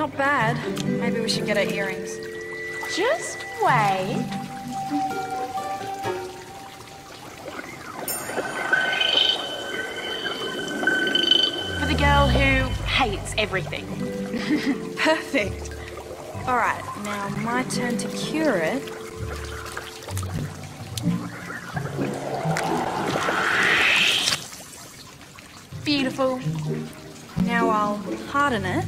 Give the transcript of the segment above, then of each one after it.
Not bad. Maybe we should get her earrings. Just wait. For the girl who hates everything. Perfect. All right, now my turn to cure it. Beautiful. Now I'll harden it.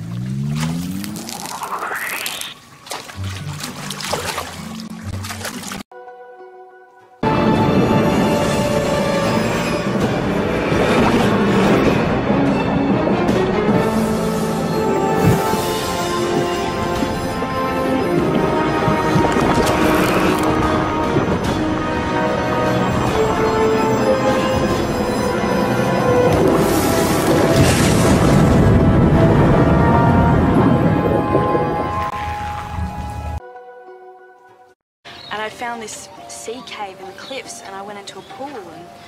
And I found this sea cave in the cliffs, and I went into a pool, and